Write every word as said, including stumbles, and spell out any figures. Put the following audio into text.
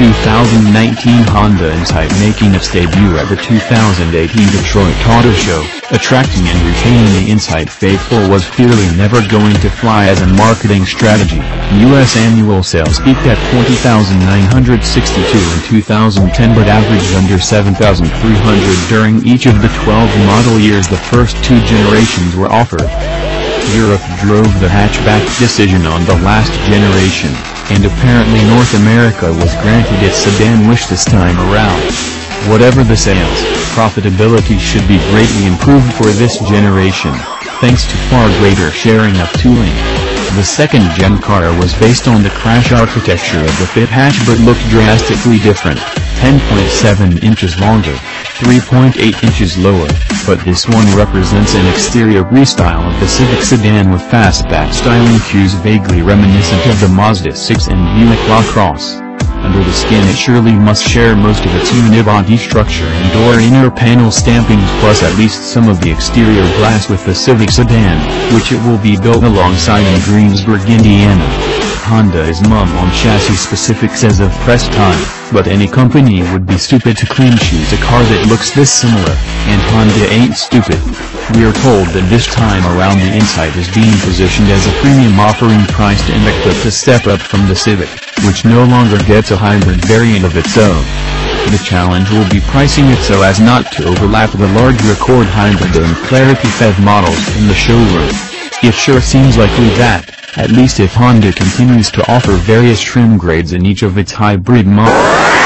two thousand nineteen Honda Insight making its debut at the two thousand eighteen Detroit Auto Show. Attracting and retaining the Insight faithful was clearly never going to fly as a marketing strategy. U S annual sales peaked at twenty thousand nine hundred sixty-two in two thousand ten but averaged under seven thousand three hundred during each of the twelve model years the first two generations were offered. Europe drove the hatchback decision on the last generation, and apparently North America was granted its sedan wish this time around. Whatever the sales, profitability should be greatly improved for this generation, thanks to far greater sharing of tooling. The second-gen car was based on the crash architecture of the Fit hatch but looked drastically different, ten point seven inches longer, three point eight inches lower, but this one represents an exterior restyle of the Civic sedan with fastback styling cues vaguely reminiscent of the Mazda six and Buick LaCrosse. Under the skin it surely must share most of its unibody structure and door inner panel stampings plus at least some of the exterior glass with the Civic sedan, which it will be built alongside in Greensburg, Indiana. Honda is mum on chassis specifics as of press time, but any company would be stupid to clean choose a car that looks this similar, and Honda ain't stupid. We are told that this time around the Insight is being positioned as a premium offering priced and equipped a step up from the Civic, which no longer gets a hybrid variant of its own. The challenge will be pricing it so as not to overlap the large Accord Hybrid and Clarity F E V models in the showroom. It sure seems likely that, at least if Honda continues to offer various trim grades in each of its hybrid models.